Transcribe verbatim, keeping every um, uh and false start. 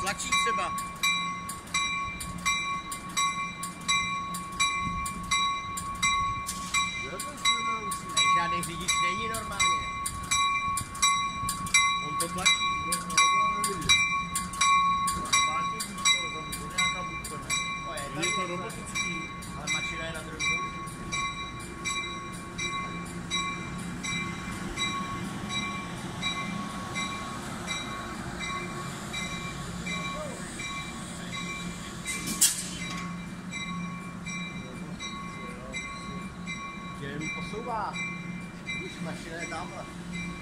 tlačí třeba. Tady žádný řidič není normálně. On to tlačí. Je to robotický. Ale mašina je na druhou. Že jenom posouvá, když mašina je tamhle.